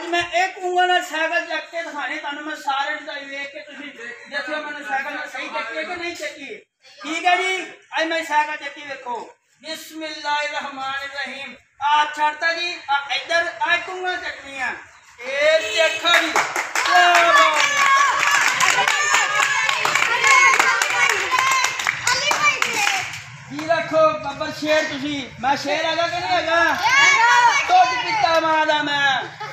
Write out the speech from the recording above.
अज मैं एक उंगल नाल साइकिल चक के दिखाने तुहानू मैं सारे वेख के तुसीं दस्सो मैनूं साइकिल सही चकी है कि नहीं चकी। ठीक है जी, अज मैं साइकिल चकी देखो बिस्मिल्लाहिर्रहमानिर्रहीम। आ छड़ता जी इधर एक उंगल चकनी है ये देखो जी। जी रखो बब्बर शेर तुसी मैं शेर हैगा कि नहीं हैगा? दुध पीता मां दा मैं